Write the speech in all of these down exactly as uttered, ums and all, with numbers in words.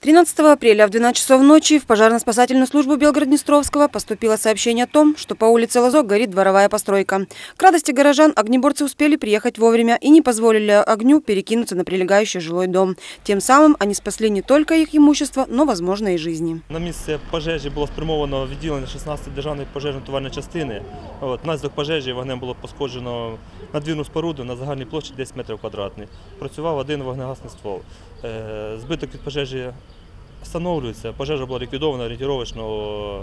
тринадцатого апреля в двенадцать часов ночи в пожарно-спасательную службу Белгород-Днестровского поступило сообщение о том, что по улице Лазок горит дворовая постройка. К радости горожан огнеборцы успели приехать вовремя и не позволили огню перекинуться на прилегающий жилой дом. Тем самым они спасли не только их имущество, но, возможно, и жизни. На місце пожежі було спрямовано відділення шістнадцятої державної пожежно-рятувальної частини. Внаслідок пожежі вогнем було пошкоджено надвірну споруду на загальній площі десять метрів квадратних. Працював один вогнегасний ствол. Збиток від пожежі встановлюється. Пожежа була ліквідована орієнтировочно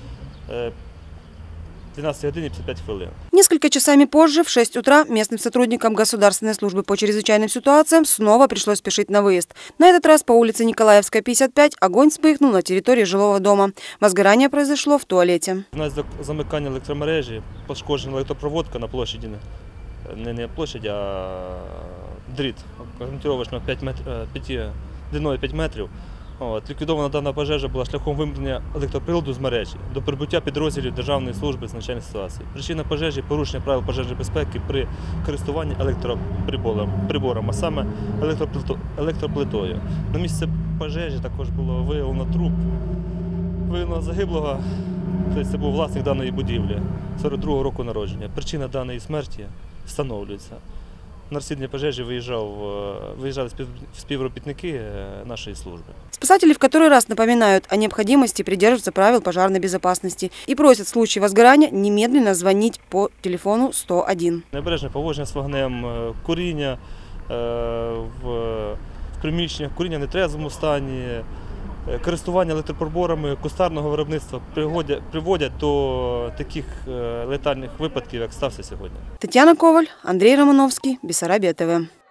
двенадцать годин пятьдесят пять хвилин. Несколько часами позже, в шесть утра, местным сотрудникам Государственной службы по чрезвычайным ситуациям снова пришлось спешить на выезд. На этот раз по улице Николаевская, пятьдесят пять, огонь вспыхнул на территории жилого дома. Возгорание произошло в туалете. Внаслідок замикання електромережі пошкоджена електропроводка на площаді, не на площаді, а дріт, орієнтировочно длиною п'ять метрів. От, ліквідована дана пожежа була шляхом вимкнення електроприладу з мережі до прибуття підрозділів Державної служби з надзвичайних ситуацій. Причина пожежі – порушення правил пожежної безпеки при користуванні електроприбором, а саме електроплитою. На місці пожежі також було виявлено труп виявлено загиблого, тобто це був власник даної будівлі, сорок другого року народження. Причина даної смерті встановлюється. На розслідування пожежі виїжджав, выезжали співробітники нашей службы. Спасатели в который раз напоминают о необходимости придерживаться правил пожарной безопасности и просят в случае возгорания немедленно звонить по телефону сто один. Необережне поводження з вогнем, куріння в приміщеннях, куріння в нетрезвому стані, користування електроприборами кустарного виробництва приводять до таких летальних випадків, як стався сьогодні. Тетяна Коваль, Андрій Романовський, Бессарабія ТВ.